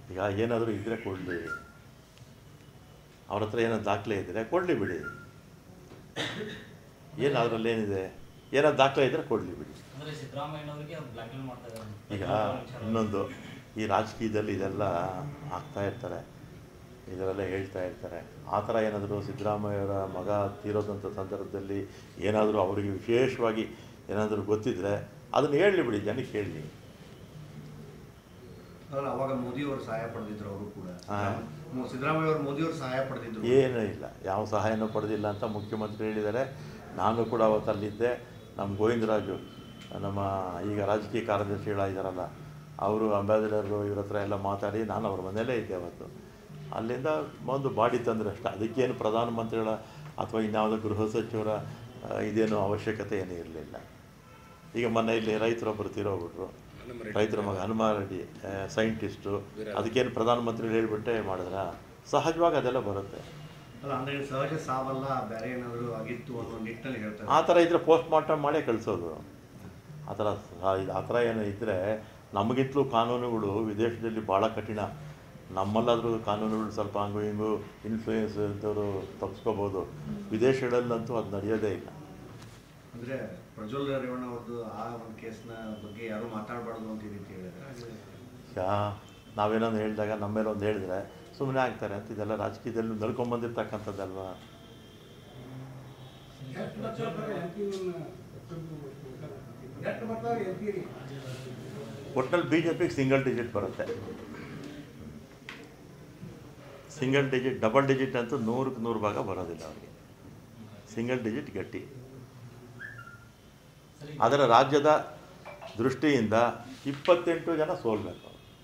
ಈಗ ಏನಾದರೂ ಇದ್ದರೆ ಕೊಡಲಿ, ಅವ್ರ ಹತ್ರ ಏನಾದ್ರು ದಾಖಲೆ ಇದ್ದರೆ ಕೊಡಲಿ ಬಿಡಿ. ಏನು ಅದರಲ್ಲೇನಿದೆ? ಏನಾದ್ರು ದಾಖಲೆ ಇದ್ದರೆ ಕೊಡಲಿ ಬಿಡಿ. ಈಗ ಇನ್ನೊಂದು, ಈ ರಾಜಕೀಯದಲ್ಲಿ ಇದೆಲ್ಲ ಆಗ್ತಾ ಇರ್ತಾರೆ, ಇದರೆಲ್ಲ ಹೇಳ್ತಾ ಇರ್ತಾರೆ. ಆ ಥರ ಏನಾದರೂ ಸಿದ್ದರಾಮಯ್ಯವರ ಮಗ ತೀರೋದಂಥ ಸಂದರ್ಭದಲ್ಲಿ ಏನಾದರೂ ಅವರಿಗೆ ವಿಶೇಷವಾಗಿ ಏನಾದರೂ ಗೊತ್ತಿದ್ದರೆ ಅದನ್ನು ಹೇಳಲಿ ಬಿಡಿ, ಜನಕ್ಕೆ ಹೇಳಲಿ. ಅವಾಗ ಮೋದಿಯವರು ಸಹಾಯ ಪಡೆದಿದ್ರು, ಅವರು ಕೂಡ ಸಿದ್ದರಾಮಯ್ಯ ಅವರು ಮೋದಿಯವರು ಸಹಾಯ ಪಡೆದಿದ್ರು. ಏನೂ ಇಲ್ಲ, ಯಾವ ಸಹಾಯನೂ ಪಡೆದಿಲ್ಲ ಅಂತ ಮುಖ್ಯಮಂತ್ರಿ ಹೇಳಿದ್ದಾರೆ. ನಾನು ಕೂಡ ಅವತ್ತಲ್ಲಿದ್ದೆ. ನಮ್ಮ ಗೋವಿಂದರಾಜು, ನಮ್ಮ ಈಗ ರಾಜಕೀಯ ಕಾರ್ಯದರ್ಶಿಗಳಾಗಿದ್ದಾರಲ್ಲ, ಅವರು ಅಂಬಾಸಿಡರು ಇವ್ರ ಹತ್ರ ಎಲ್ಲ ಮಾತಾಡಿ ನಾನು ಅವ್ರ ಮನೆಯಲ್ಲೇ ಇದ್ದೆ ಅವತ್ತು. ಅಲ್ಲಿಂದ ಒಂದು ಬಾಡಿ ತಂದರೆ ಅಷ್ಟೇ. ಅದಕ್ಕೇನು ಪ್ರಧಾನಮಂತ್ರಿಗಳ ಅಥವಾ ಇನ್ಯಾವುದೋ ಗೃಹ ಸಚಿವರ ಇದೇನು ಅವಶ್ಯಕತೆ ಏನೂ ಇರಲಿಲ್ಲ. ಈಗ ಮನೆಯಲ್ಲಿ ರೈತರೊಬ್ಬರು ತೀರೋಗ್ಬಿಟ್ರು, ರೈತರ ಮಗ ಹನುಮಾರೆಡ್ಡಿ ಸೈಂಟಿಸ್ಟು, ಅದಕ್ಕೇನು ಪ್ರಧಾನಮಂತ್ರಿಗಳು ಹೇಳಿಬಿಟ್ಟೆ ಮಾಡಿದ್ರ? ಸಹಜವಾಗಿ ಅದೆಲ್ಲ ಬರುತ್ತೆ. ಸಹಜ ಸಾವಲ್ಲ, ಬೇರೆ ಏನಾದರೂ ಆಗಿತ್ತು ಅನ್ನೋ ನಿಟ್ಟಿನಲ್ಲಿ ಹೇಳ್ತಾರೆ. ಆ ಥರ ಇದ್ದರೆ ಪೋಸ್ಟ್ ಮಾರ್ಟಮ್ ಮಾಡೇ ಕಳಿಸೋದು. ಆ ಥರ ಏನೋ ಇದ್ದರೆ, ನಮಗಿಂತಲೂ ಕಾನೂನುಗಳು ವಿದೇಶದಲ್ಲಿ ಭಾಳ ಕಠಿಣ. ನಮ್ಮಲ್ಲಾದರೂ ಕಾನೂನುಗಳು ಸ್ವಲ್ಪ ಹಂಗು ಹಿಂಗು ಇನ್ಫ್ಲೂಯೆನ್ಸ್ ಇದ್ದವರು ತಪ್ಪಿಸ್ಕೋಬೋದು. ವಿದೇಶಗಳಲ್ಲಂತೂ ಅದು ನಡೆಯೋದೇ ಇಲ್ಲ. ಅಂದರೆ ಪ್ರಜ್ವಲ್ ರೇವಣ್ಣ ಅವ್ರದ್ದು ಆ ಒಂದು ಕೇಸ್ನ ಬಗ್ಗೆ ಯಾರೂ ಮಾತಾಡಬಾರ್ದು ಅಂತ ಈ ರೀತಿ ಹೇಳಿದ್ರೆ, ಈಗ ನಾವೇನೊಂದು ಹೇಳಿದಾಗ ನಮ್ಮ ಮೇಲೆ ಒಂದು ಹೇಳಿದ್ರೆ ಸುಮ್ಮನೆ ಆಗ್ತಾರೆ ಅಂತ. ಇದೆಲ್ಲ ರಾಜಕೀಯದಲ್ಲಿ ನಡ್ಕೊಂಬಂದಿರ್ತಕ್ಕಂಥದ್ದಲ್ವಾ. ಒಟ್ಟಿನಲ್ಲಿ BJPಗೆ ಸಿಂಗಲ್ ಡಿಜಿಟ್ ಬರುತ್ತೆ. ಸಿಂಗಲ್ ಡಿಜಿಟ್, ಡಬಲ್ ಡಿಜಿಟ್ ಅಂತೂ 100ಕ್ಕೆ 100 ಭಾಗ ಬರೋದಿಲ್ಲ ಅವರಿಗೆ. ಸಿಂಗಲ್ ಡಿಜಿಟ್ ಗಟ್ಟಿ. ಅದರ ರಾಜ್ಯದ ದೃಷ್ಟಿಯಿಂದ 28 ಜನ ಸೋಲ್ಬೇಕು.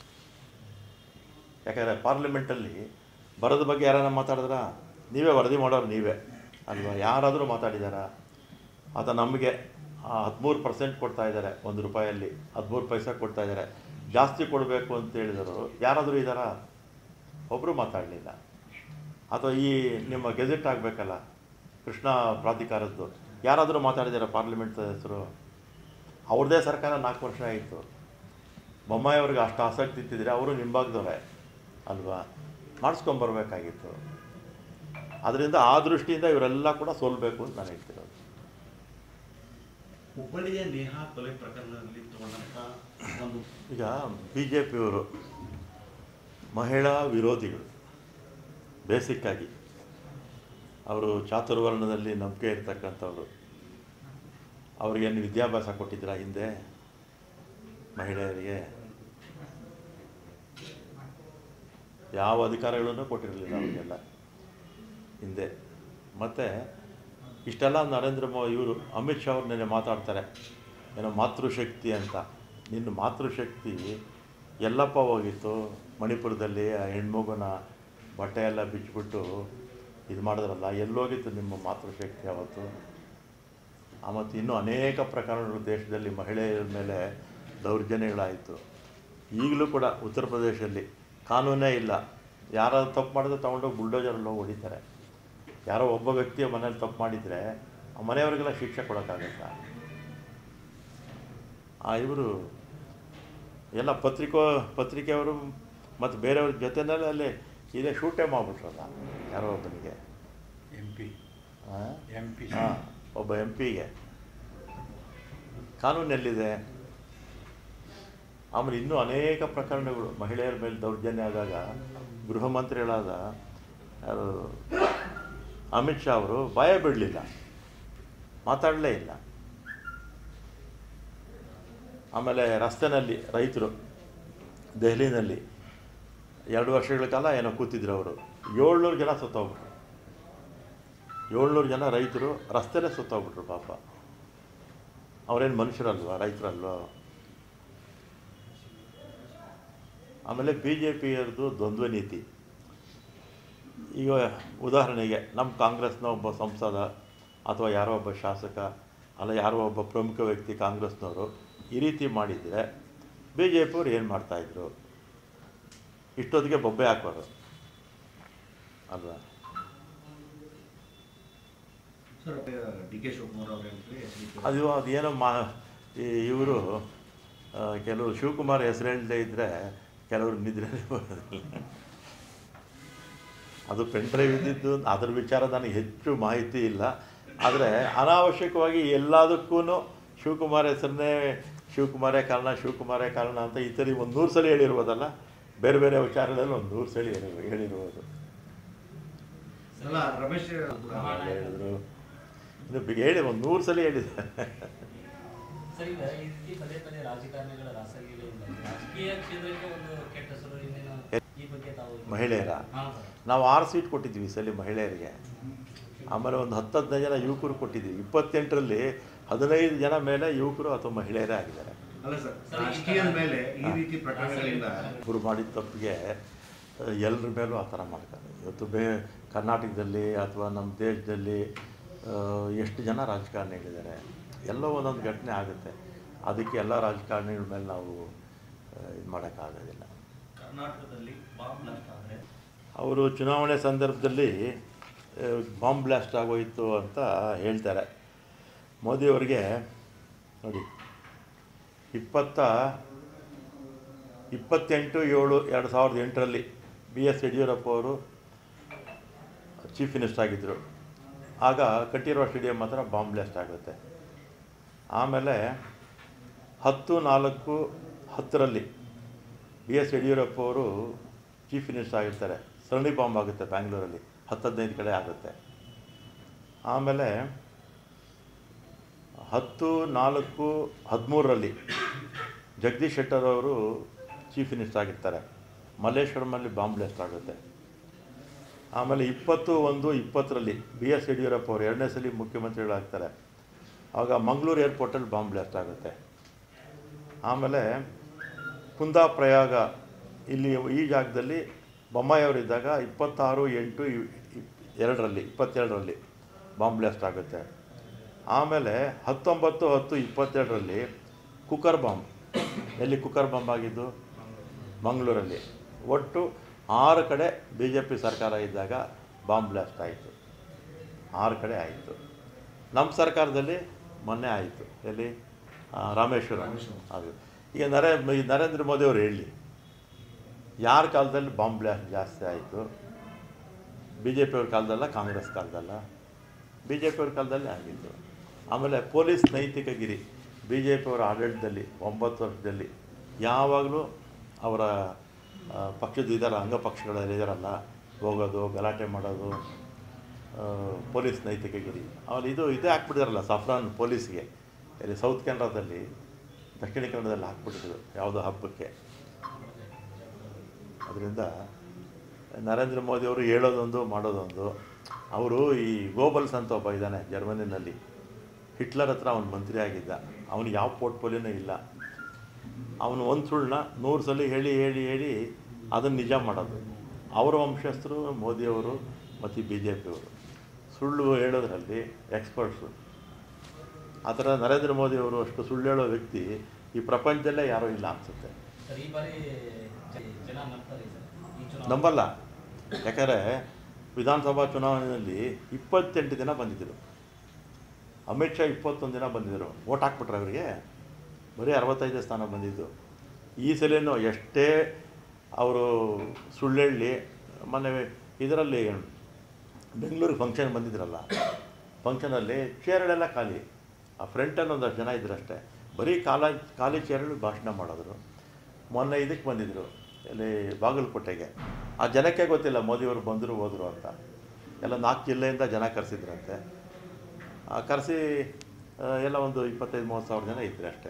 ಯಾಕಂದರೆ ಪಾರ್ಲಿಮೆಂಟಲ್ಲಿ ಬರೋದ ಬಗ್ಗೆ ಯಾರನ್ನ ಮಾತಾಡಿದ್ರಾ? ನೀವೇ ವರದಿ ಮಾಡೋರು ನೀವೇ ಅಲ್ವಾ? ಯಾರಾದರೂ ಮಾತಾಡಿದಾರಾ? ಅಥವಾ ನಮಗೆ 13% ಕೊಡ್ತಾ ಇದ್ದಾರೆ, ₹1 13 ಪೈಸೆ ಕೊಡ್ತಾ ಇದ್ದಾರೆ, ಜಾಸ್ತಿ ಕೊಡಬೇಕು ಅಂತ ಹೇಳಿದರು ಯಾರಾದರೂ ಇದ್ದಾರಾ? ಒಬ್ಬರು ಮಾತಾಡಲಿಲ್ಲ. ಅಥವಾ ಈ ನಿಮ್ಮ ಗೆಜೆಟ್ ಆಗಬೇಕಲ್ಲ ಕೃಷ್ಣ ಪ್ರಾಧಿಕಾರದ್ದು, ಯಾರಾದರೂ ಮಾತಾಡಿದ್ದಾರೆ ಪಾರ್ಲಿಮೆಂಟ್ ಸದಸ್ಯರು? ಅವ್ರದ್ದೇ ಸರ್ಕಾರ 4 ವರ್ಷ ಆಯಿತು. ಬೊಮ್ಮಾಯಿ ಅವ್ರಿಗೆ ಅಷ್ಟು ಆಸಕ್ತಿ ಇತ್ತಿದ್ರೆ ಅವರು ನಿಂಬಾಗ್ದವ್ರೆ ಅಲ್ವಾ, ಮಾಡಿಸ್ಕೊಂಬರ್ಬೇಕಾಗಿತ್ತು. ಅದರಿಂದ ಆ ದೃಷ್ಟಿಯಿಂದ ಇವರೆಲ್ಲ ಕೂಡ ಸೋಲ್ಬೇಕು ಅಂತ ನಾನು ಹೇಳ್ತಿರೋದು. ಹುಬ್ಬಳ್ಳಿಯ ನೇಹಾ ಕೊಲೆ ಪ್ರಕರಣದಲ್ಲಿ ತಗೊಂಡಂಥ ಒಂದು, ಈಗ BJPಯವರು ಮಹಿಳಾ ವಿರೋಧಿಗಳು. ಬೇಸಿಕ್ಕಾಗಿ ಅವರು ಚಾತುರ್ವರ್ಣದಲ್ಲಿ ನಂಬಿಕೆ ಇರ್ತಕ್ಕಂಥವ್ರು. ಅವ್ರಿಗೇನು ವಿದ್ಯಾಭ್ಯಾಸ ಕೊಟ್ಟಿದ್ದೀರಾ ಹಿಂದೆ ಮಹಿಳೆಯರಿಗೆ? ಯಾವ ಅಧಿಕಾರಗಳನ್ನು ಕೊಟ್ಟಿರಲಿಲ್ಲ ಅವರಿಗೆಲ್ಲ ಹಿಂದೆ. ಮತ್ತು ಇಷ್ಟೆಲ್ಲ ನರೇಂದ್ರ ಇವರು ಅಮಿತ್ ಶಾ ಅವ್ರು ನೆನ್ನೆ ಮಾತಾಡ್ತಾರೆ ಏನೋ ಮಾತೃಶಕ್ತಿ ಅಂತ. ನಿನ್ನ ಮಾತೃಶಕ್ತಿ ಎಲ್ಲಪ್ಪ ಹೋಗಿತ್ತು? ಮಣಿಪುರದಲ್ಲಿ ಆ ಹೆಣ್ಮಗುನ ಬಟ್ಟೆ ಎಲ್ಲ ಬಿಚ್ಚಿಬಿಟ್ಟು ಇದು ಮಾಡಿದ್ರಲ್ಲ, ಎಲ್ಲೋಗಿತ್ತು ನಿಮ್ಮ ಮಾತೃಶಕ್ತಿ ಅವತ್ತು? ಮತ್ತು ಇನ್ನೂ ಅನೇಕ ಪ್ರಕರಣಗಳು ದೇಶದಲ್ಲಿ ಮಹಿಳೆಯರ ಮೇಲೆ ದೌರ್ಜನ್ಯಗಳಾಯಿತು. ಈಗಲೂ ಕೂಡ ಉತ್ತರ ಪ್ರದೇಶದಲ್ಲಿ ಕಾನೂನೇ ಇಲ್ಲ. ಯಾರಾದ್ರು ತಪ್ಪು ಮಾಡಿದ್ರೆ ತೊಗೊಂಡೋಗಿ ಬುಲ್ಡೋಜರಲ್ಲಿ ಹೋಗಿ ಹೊಡಿತಾರೆ. ಯಾರೋ ಒಬ್ಬ ವ್ಯಕ್ತಿಯ ಮನೇಲಿ ತಪ್ಪು ಮಾಡಿದರೆ ಆ ಮನೆಯವರಿಗೆಲ್ಲ ಶಿಕ್ಷೆ ಕೊಡೋಕ್ಕಾಗತ್ತಾ? ಇವರು ಎಲ್ಲ ಪತ್ರಿಕೆಯವರು ಮತ್ತು ಬೇರೆಯವ್ರ ಜೊತೆಯಲ್ಲಿ ಅಲ್ಲಿ ಇದೇ ಶೂಟೇ ಮಾಡಿಬಿಟ್ರಲ್ಲ ಯಾರೋ ಒಬ್ಬನಿಗೆ, ಒಬ್ಬ MP ಗೆ. ಕಾನೂನೆಲ್ಲಿದೆ? ಆಮೇಲೆ ಇನ್ನೂ ಅನೇಕ ಪ್ರಕರಣಗಳು ಮಹಿಳೆಯರ ಮೇಲೆ ದೌರ್ಜನ್ಯ ಆದಾಗ ಗೃಹ ಮಂತ್ರಿಗಳಾದ ಯಾರು ಅಮಿತ್ ಶಾ ಅವರು ಭಯ ಬಿಡಲಿಲ್ಲ, ಮಾತಾಡಲೇ ಇಲ್ಲ. ಆಮೇಲೆ ರಸ್ತೆನಲ್ಲಿ ರೈತರು ದೆಹಲಿನಲ್ಲಿ 2 ವರ್ಷಗಳ ಕಾಲ ಏನೋ ಕೂತಿದ್ರು ಅವರು. 700 ಜನ ಸತ್ತೋಗ್ಬಿಟ್ರು. 700 ಜನ ರೈತರು ರಸ್ತೆಲೇ ಸತ್ತೋಗ್ಬಿಟ್ರು ಪಾಪ. ಅವರೇನು ಮನುಷ್ಯರಲ್ವ, ರೈತರಲ್ವ? ಆಮೇಲೆ BJPಯವ್ರದ್ದು ದ್ವಂದ್ವ ನೀತಿ. ಈಗ ಉದಾಹರಣೆಗೆ ನಮ್ಮ ಕಾಂಗ್ರೆಸ್ನ ಒಬ್ಬ ಸಂಸದ ಅಥವಾ ಯಾರೋ ಒಬ್ಬ ಶಾಸಕ ಅಲ್ಲ ಯಾರೋ ಒಬ್ಬ ಪ್ರಮುಖ ವ್ಯಕ್ತಿ ಕಾಂಗ್ರೆಸ್ನವರು ಈ ರೀತಿ ಮಾಡಿದರೆ BJPಯವ್ರು ಏನು ಮಾಡ್ತಾಯಿದ್ರು? ಇಷ್ಟೊತ್ತಿಗೆ ಬೊಬ್ಬೆ ಹಾಕೋರು ಅಲ್ವಾ? ಅದೇನೋ ಇವರು ಕೆಲವರು ಶಿವಕುಮಾರ್ ಹೆಸರು ಹೇಳದೇ ಇದ್ದರೆ ಕೆಲವರು ನಿದ್ರೆನೇ ಬರೋದಿಲ್ಲ. ಅದು ಪೆನ್ ಡ್ರೈವ್ ಇದ್ದಿದ್ದು ಅದರ ವಿಚಾರ ನನಗೆ ಹೆಚ್ಚು ಮಾಹಿತಿ ಇಲ್ಲ. ಆದರೆ ಅನಾವಶ್ಯಕವಾಗಿ ಎಲ್ಲದಕ್ಕೂ ಶಿವಕುಮಾರ್ ಹೆಸರನ್ನೇ ಶಿವಕುಮಾರೇ ಕಾರಣ ಅಂತ ಈ ಥರ ಒಂದು 100 ಸಲ ಹೇಳಿರ್ಬೋದಲ್ಲ. ಬೇರೆ ಬೇರೆ ವಿಚಾರಗಳಲ್ಲಿ ಒಂದು 100 ಸಲ ಹೇಳಿರ್ಬೋದು. ಅಲ್ಲ ರಮೇಶ್ ಹೇಳಿದ್ರು ಇನ್ನು ಹೇಳಿ ಒಂದು 100 ಸಲ ಹೇಳಿದ್ದಾರೆ. ಸರ್, ಈಗ ಈ ರೀತಿ ಪದೇ ಪದೇ ರಾಜಕಾರಣಿಗಳ ರಾಸಲೀಲೆಯಿಂದ ರಾಜಕೀಯ ಕ್ಷೇತ್ರಕ್ಕೆ ಒಂದು ಕೆಟ್ಟ ಹೆಸರು ಇನ್ನೇನು ಈ ಬಗ್ಗೆ ತಾವು ಮಹಿಳೆಯರ ನಾವು 6 ಸೀಟ್ ಕೊಟ್ಟಿದ್ವಿ ಈ ಸಲ ಮಹಿಳೆಯರಿಗೆ. ಆಮೇಲೆ ಒಂದು 10-15 ಜನ ಯುವಕರು ಕೊಟ್ಟಿದ್ವಿ. 28ರಲ್ಲಿ 15 ಜನ ಮೇಲೆ ಯುವಕರು ಅಥವಾ ಮಹಿಳೆಯರೇ ಆಗಿದ್ದಾರೆ. ಅಲ್ಲ ಸರ್, ರಾಜಕೀಯದ ಮೇಲೆ ಈ ರೀತಿ ಪ್ರಕರಣಗಳಿಂದ ಇವರು ಮಾಡಿದ ತಪ್ಪಿಗೆ ಎಲ್ಲರ ಮೇಲೂ ಆ ಥರ ಮಾಡ್ತಾರೆ. ಇವತ್ತು ಕರ್ನಾಟಕದಲ್ಲಿ ಅಥವಾ ನಮ್ಮ ದೇಶದಲ್ಲಿ ಎಷ್ಟು ಜನ ರಾಜಕಾರಣಿಗಳಿದ್ದಾರೆ, ಎಲ್ಲೋ ಒಂದೊಂದು ಘಟನೆ ಆಗುತ್ತೆ. ಅದಕ್ಕೆ ಎಲ್ಲ ರಾಜಕಾರಣಿಗಳ ಮೇಲೆ ನಾವು ಇದು ಮಾಡೋಕ್ಕಾಗೋದಿಲ್ಲ. ಕರ್ನಾಟಕದಲ್ಲಿ ಬಾಂಬ್ ಬ್ಲಾಸ್ಟ್ ಆದರೆ ಅವರು ಚುನಾವಣೆ ಸಂದರ್ಭದಲ್ಲಿ ಬಾಂಬ್ ಬ್ಲಾಸ್ಟ್ ಆಗೋಯಿತು ಅಂತ ಹೇಳ್ತಾರೆ. ಮೋದಿಯವರಿಗೆ ನೋಡಿ 28/7/2008 BS ಯಡಿಯೂರಪ್ಪ ಅವರು ಚೀಫ್ ಮಿನಿಸ್ಟರ್ ಆಗಿದ್ದರು. ಆಗ ಕಂಠೀರವ ಸ್ಟೇಡಿಯಂ ಮಾತ್ರ ಬಾಂಬ್ ಬ್ಲಾಸ್ಟ್ ಆಗುತ್ತೆ. ಆಮೇಲೆ 10/4/10 BS ಯಡಿಯೂರಪ್ಪ ಅವರು ಚೀಫ್ ಮಿನಿಸ್ಟರ್ ಆಗಿರ್ತಾರೆ. ಸರಣಿ ಬಾಂಬ್ ಆಗುತ್ತೆ ಬ್ಯಾಂಗ್ಳೂರಲ್ಲಿ, 10-15 ಕಡೆ ಆಗುತ್ತೆ. ಆಮೇಲೆ 10/4/13 ಜಗದೀಶ್ ಶೆಟ್ಟರ್ ಅವರು ಚೀಫ್ ಮಿನಿಸ್ಟರ್ ಆಗಿರ್ತಾರೆ. ಮಲ್ಲೇಶ್ವರಮಲ್ಲಿ ಬಾಂಬ್ ಬ್ಲಾಸ್ಟ್ ಆಗುತ್ತೆ. ಆಮೇಲೆ 20/1/20 BS ಯಡಿಯೂರಪ್ಪ ಅವರು 2ನೇ ಸಲ ಮುಖ್ಯಮಂತ್ರಿಗಳಾಗ್ತಾರೆ. ಆಗ ಮಂಗಳೂರು ಏರ್ಪೋರ್ಟಲ್ಲಿ ಬಾಂಬ್ ಬ್ಲಾಸ್ಟ್ ಆಗುತ್ತೆ. ಆಮೇಲೆ ಕುಂದಾಪ್ರಯಾಗ ಇಲ್ಲಿ ಈ ಜಾಗದಲ್ಲಿ ಬೊಮ್ಮಾಯಿಯವರಿದ್ದಾಗ 26/8/22 ಬಾಂಬ್ ಬ್ಲಾಸ್ಟ್ ಆಗುತ್ತೆ. ಆಮೇಲೆ 19/10/22 ಕುಕ್ಕರ್ ಬಾಂಬ್, ಕುಕ್ಕರ್ ಬಾಂಬ್ ಆಗಿದ್ದು ಮಂಗಳೂರಲ್ಲಿ. ಒಟ್ಟು 6 ಕಡೆ BJP ಸರ್ಕಾರ ಇದ್ದಾಗ ಬಾಂಬ್ ಬ್ಲಾಸ್ಟ್ ಆಯಿತು. 6 ಕಡೆ ಆಯಿತು. ನಮ್ಮ ಸರ್ಕಾರದಲ್ಲಿ ಮೊನ್ನೆ ಆಯಿತು, ರಾಮೇಶ್ವರಂ. ಅದು ಈಗ ನರೇಂದ್ರ ಮೋದಿ ಅವರು ಹೇಳಿ, ಯಾರ ಕಾಲದಲ್ಲಿ ಬಾಂಬ್ ಬ್ಲಾಸ್ಟ್ ಜಾಸ್ತಿ ಆಯಿತು? BJP ಅವ್ರ ಕಾಲದಲ್ಲ, ಕಾಂಗ್ರೆಸ್ ಕಾಲದಲ್ಲ? BJP ಅವ್ರ ಕಾಲದಲ್ಲಿ ಆಗಿತ್ತು. ಆಮೇಲೆ ಪೊಲೀಸ್ ನೈತಿಕಗಿರಿ BJP ಅವರ ಆಡಳಿತದಲ್ಲಿ 9 ವರ್ಷದಲ್ಲಿ ಯಾವಾಗಲೂ ಅವರ ಪಕ್ಷದ ಅಂಗಪಕ್ಷಗಳಲ್ಲಿ ಇದಾರಲ್ಲ, ಹೋಗೋದು, ಗಲಾಟೆ ಮಾಡೋದು, ಪೊಲೀಸ್ ನೈತಿಕಗಿರಿ. ಆಮೇಲೆ ಇದೇ ಹಾಕ್ಬಿಟ್ಟಿದಾರಲ್ಲ ಸಫ್ರಾನ್ ಪೊಲೀಸ್ಗೆ, ಸೌತ್ ಕೆನರಾದಲ್ಲಿ, ದಕ್ಷಿಣ ಕನ್ನಡದಲ್ಲಿ ಹಾಕ್ಬಿಟ್ಟಿದ್ರು ಯಾವುದೋ ಹಬ್ಬಕ್ಕೆ. ಅದರಿಂದ ನರೇಂದ್ರ ಮೋದಿ ಅವರು ಹೇಳೋದೊಂದು ಮಾಡೋದೊಂದು. ಅವರು ಈ ಗೋಬಲ್ಸ್ ಅಂತ ಒಬ್ಬ ಇದ್ದಾನೆ ಜರ್ಮನಿನಲ್ಲಿ, ಹಿಟ್ಲರ್ ಹತ್ರ ಅವನು ಮಂತ್ರಿ ಆಗಿದ್ದ. ಅವನಿಗೆ ಯಾವ ಪೋರ್ಟ್ಫೋಲಿಯೋನೂ ಇಲ್ಲ. ಅವನು ಒಂದು ಸುಳ್ಳನ್ನ 100 ಸಲ ಹೇಳಿ ಅದನ್ನು ನಿಜ ಮಾಡೋದು. ಅವರ ವಂಶಸ್ಥರು ಮೋದಿಯವರು ಮತ್ತು BJP ಅವರು ಸುಳ್ಳು ಹೇಳೋದ್ರಲ್ಲಿ ಎಕ್ಸ್ಪರ್ಟ್ಸು. ಆ ಥರ ನರೇಂದ್ರ ಮೋದಿಯವರು ಅಷ್ಟು ಸುಳ್ಳು ಹೇಳೋ ವ್ಯಕ್ತಿ ಈ ಪ್ರಪಂಚದಲ್ಲೇ ಯಾರೂ ಇಲ್ಲ ಅನಿಸುತ್ತೆ. ನಂಬಲ್ಲ. ಯಾಕಂದರೆ ವಿಧಾನಸಭಾ ಚುನಾವಣೆಯಲ್ಲಿ 28 ದಿನ ಬಂದಿದ್ದರು. ಅಮಿತ್ ಶಾ 21 ದಿನ ಬಂದಿದ್ದರು. ವೋಟ್ ಹಾಕ್ಬಿಟ್ರೆ ಅವರಿಗೆ ಬರೀ 65 ಸ್ಥಾನ ಬಂದಿದ್ದು. ಈ ಸಲನೂ ಎಷ್ಟೇ ಅವರು ಸುಳ್ಳು ಹೇಳಿ, ಮೊನ್ನೆ ಇದರಲ್ಲಿ ಬೆಂಗಳೂರಿಗೆ ಫಂಕ್ಷನ್ ಬಂದಿದ್ರಲ್ಲ, ಫಂಕ್ಷನಲ್ಲಿ ಚೇರ್ಗಳೆಲ್ಲ ಖಾಲಿ. ಆ ಫ್ರಂಟಲ್ಲಿ ಒಂದಷ್ಟು ಜನ ಇದ್ರಷ್ಟೇ, ಬರೀ ಖಾಲಿ ಚೇರಲ್ಲಿ ಭಾಷಣ ಮಾಡಿದ್ರು. ಮೊನ್ನೆ ಇದಕ್ಕೆ ಬಂದಿದ್ದರು, ಬಾಗಲಕೋಟೆಗೆ. ಆ ಜನಕ್ಕೆ ಗೊತ್ತಿಲ್ಲ ಮೋದಿಯವರು ಬಂದರು ಹೋದರು ಅಂತ. ಎಲ್ಲ 4 ಜಿಲ್ಲೆಯಿಂದ ಜನ ಕರೆಸಿದ್ರಂತೆ. ಕರೆಸಿ ಎಲ್ಲ ಒಂದು 25-30 ಸಾವಿರ ಜನ ಇದ್ದರು ಅಷ್ಟೇ.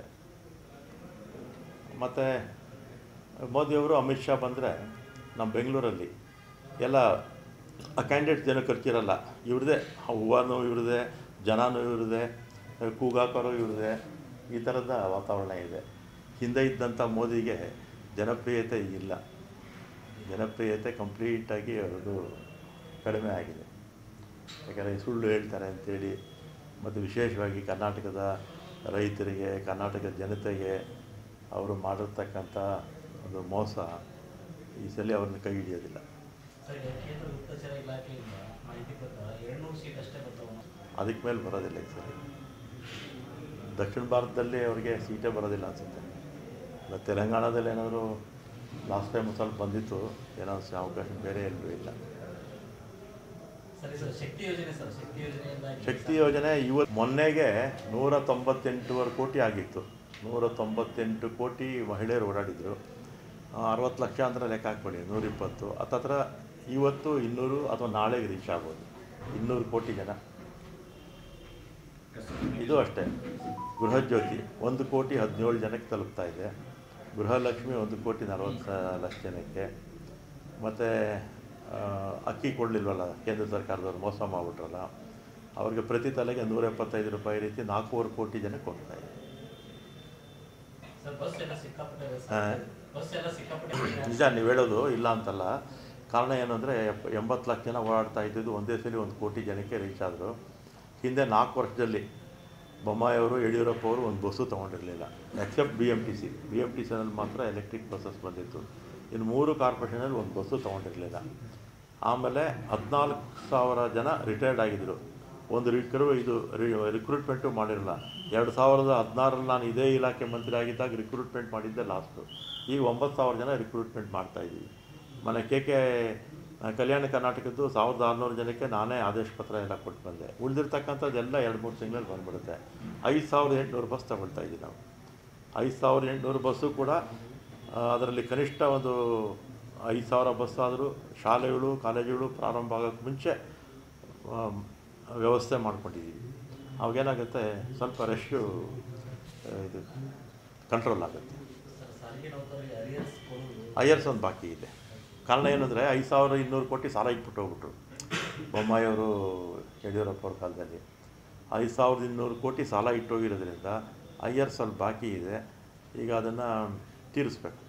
ಮತ್ತು ಮೋದಿಯವರು ಅಮಿತ್ ಶಾ ಬಂದರೆ ನಮ್ಮ ಬೆಂಗಳೂರಲ್ಲಿ ಎಲ್ಲ ಆ ಕ್ಯಾಂಡಿಡೇಟ್ ಜನ ಖರ್ಚಿರಲ್ಲ, ಇವ್ರದ್ದೇ ಹೂವನೂ ಇವ್ರದ್ದೇ, ಜನನೂ ಇವ್ರದ್ದೇ, ಕೂಗಾಕೋರು ಇವ್ರದ್ದೇ. ಈ ಥರದ ವಾತಾವರಣ ಇದೆ. ಹಿಂದೆ ಇದ್ದಂಥ ಮೋದಿಗೆ ಜನಪ್ರಿಯತೆ ಇಲ್ಲ. ಜನಪ್ರಿಯತೆ ಕಂಪ್ಲೀಟಾಗಿ ಅದು ಕಡಿಮೆ ಆಗಿದೆ. ಯಾಕಂದರೆ ಸುಳ್ಳು ಹೇಳ್ತಾರೆ ಅಂಥೇಳಿ, ಮತ್ತು ವಿಶೇಷವಾಗಿ ಕರ್ನಾಟಕದ ರೈತರಿಗೆ, ಕರ್ನಾಟಕದ ಜನತೆಗೆ ಅವರು ಮಾಡಿರ್ತಕ್ಕಂಥ ಒಂದು ಮೋಸ ಈ ಸಲ ಅವ್ರನ್ನ ಕೈ ಹಿಡಿಯೋದಿಲ್ಲ. ಅದಕ್ಕೆ ಮೇಲೆ ಬರೋದಿಲ್ಲ ಈ ಸಲ. ದಕ್ಷಿಣ ಭಾರತದಲ್ಲಿ ಅವರಿಗೆ ಸೀಟೇ ಬರೋದಿಲ್ಲ ಅನಿಸುತ್ತೆ. ತೆಲಂಗಾಣದಲ್ಲಿ ಏನಾದರೂ ಲಾಸ್ಟ್ ಟೈಮ್ ಸ್ವಲ್ಪ ಬಂದಿತ್ತು, ಏನೋ ಅವಕಾಶ ಬೇರೆ ಎಲ್ಲೂ ಇಲ್ಲ. ಸರ್ ಇದು ಶಕ್ತಿ ಯೋಜನೆ ಸರ್, ಶಕ್ತಿ ಯೋಜನೆಯಿಂದ ಶಕ್ತಿ ಯೋಜನೆ ಇವತ್ತು ಮೊನ್ನೆಗೆ 198 ಕೋಟಿ ಆಗಿತ್ತು. 198 ಕೋಟಿ ಮಹಿಳೆಯರು ಓಡಾಡಿದರು. 60 ಲಕ್ಷ ಅಂದರೆ ಲೆಕ್ಕ ಹಾಕ್ಬೇಡಿ, 120 ಹತ್ತತ್ರ ಇವತ್ತು 200 ಅಥವಾ ನಾಳೆಗೆ ರೀಚ್ ಆಗ್ಬೋದು. 200 ಕೋಟಿ ಜನ. ಇದು ಅಷ್ಟೇ. ಗೃಹಜ್ಯೋತಿ 1,17,00,000 ಜನಕ್ಕೆ ತಲುಪ್ತಾ ಇದೆ. ಗೃಹಲಕ್ಷ್ಮಿ 1,40,00,000 ಜನಕ್ಕೆ. ಮತ್ತು ಅಕ್ಕಿ ಕೊಡಲಿಲ್ವಲ್ಲ ಕೇಂದ್ರ ಸರ್ಕಾರದವ್ರು, ಮೋಸ ಮಾಡಿಬಿಟ್ರಲ್ಲ, ಅವ್ರಿಗೆ ಪ್ರತಿ ತಲೆಗೆ 175 ರೂಪಾಯಿ ರೀತಿ 4,5 ಕೋಟಿ ಜನಕ್ಕೆ ಕೊಡ್ತಾ ಇದೆ. ಸರ್ ಬಸ್ ಎಲ್ಲ ಸಿಕ್ಕಾಪಟ್ಟೆ ಹಾಂ, ಬಸ್ ಎಲ್ಲ ಸಿಕ್ಕಾಪಟ್ಟೆ ನಿಜ ನೀವು ಹೇಳೋದು ಇಲ್ಲ ಅಂತಲ್ಲ. ಕಾರಣ ಏನು ಅಂದರೆ 80 ಲಕ್ಷ ಜನ ಓಡಾಡ್ತಾ ಇದ್ದಿದ್ದು ಒಂದೇ ಸಲ 1 ಕೋಟಿ ಜನಕ್ಕೆ ರೀಚ್ ಆದರು. ಹಿಂದೆ 4 ವರ್ಷದಲ್ಲಿ ಬೊಮ್ಮಾಯಿಯವರು, ಯಡಿಯೂರಪ್ಪ ಅವರು ಒಂದು ಬಸ್ಸು ತೊಗೊಂಡಿರಲಿಲ್ಲ, ಎಕ್ಸೆಪ್ಟ್ BMTCನಲ್ಲಿ ಮಾತ್ರ ಎಲೆಕ್ಟ್ರಿಕ್ ಬಸ್ಸಸ್ ಬಂದಿತ್ತು. ಇನ್ನು 3 ಕಾರ್ಪೊರೇಷನಲ್ಲಿ ಒಂದು ಬಸ್ಸು ತೊಗೊಂಡಿರಲಿಲ್ಲ. ಆಮೇಲೆ 14,000 ಜನ ರಿಟೈರ್ಡ್ ಆಗಿದ್ದರು. ಒಂದು ರಿಕ್ರೂಟ್ಮೆಂಟು ಮಾಡಿರಲ್ಲ. 2016ರಲ್ಲಿ ನಾನು ಇದೇ ಇಲಾಖೆ ಮಂತ್ರಿ ಆಗಿದ್ದಾಗ ರಿಕ್ರೂಟ್ಮೆಂಟ್ ಮಾಡಿದ್ದೆ ಲಾಸ್ಟು. ಈಗ 9,000 ಜನ ರಿಕ್ರೂಟ್ಮೆಂಟ್ ಮಾಡ್ತಾಯಿದ್ದೀವಿ. ಮನೆ KK ಕಲ್ಯಾಣ ಕರ್ನಾಟಕದ್ದು 1,600 ಜನಕ್ಕೆ ನಾನೇ ಆದೇಶ ಪತ್ರ ಎಲ್ಲ ಕೊಟ್ಟು ಬಂದೆ. ಉಳಿದಿರ್ತಕ್ಕಂಥದ್ದೆಲ್ಲ 2-3 ತಿಂಗಳಲ್ಲಿ ಬಂದ್ಬಿಡುತ್ತೆ. 5,800 ಬಸ್ ತಗೊಳ್ತಾ ಇದ್ದೀವಿ ನಾವು. 5,800 ಬಸ್ಸು ಕೂಡ ಅದರಲ್ಲಿ ಕನಿಷ್ಠ ಒಂದು 5,000 ಬಸ್ ಆದರೂ ಶಾಲೆಗಳು, ಕಾಲೇಜುಗಳು ಪ್ರಾರಂಭ ಆಗೋಕ್ಕೆ ಮುಂಚೆ ವ್ಯವಸ್ಥೆ ಮಾಡ್ಕೊಂಡಿದ್ದೀವಿ. ಅವಾಗೇನಾಗುತ್ತೆ, ಸ್ವಲ್ಪ ರಶ್ಶು ಇದು ಕಂಟ್ರೋಲ್ ಆಗುತ್ತೆ. ಸರ್ ಸಾರಿಗೆ ನೌಕರರಿಗೆ ಅರಿಯರ್ಸ್ ಕೊಡೋದು ಐಯರ್ಸ್ ಒಂದು ಬಾಕಿ ಇದೆ. ಕಾರಣ ಏನಂದರೆ 5,200 ಕೋಟಿ ಸಾಲ ಇಟ್ಬಿಟ್ಟು ಹೋಗ್ಬಿಟ್ರು ಬೊಮ್ಮಾಯಿಯವರು, ಯಡಿಯೂರಪ್ಪ ಅವ್ರ ಕಾಲದಲ್ಲಿ. 5,200 ಕೋಟಿ ಸಾಲ ಇಟ್ಟೋಗಿರೋದ್ರಿಂದ ಐಯರ್ಸ್ ಅಲ್ಲಿ ಬಾಕಿ ಇದೆ. ಈಗ ಅದನ್ನು ತೀರಿಸ್ಬೇಕು.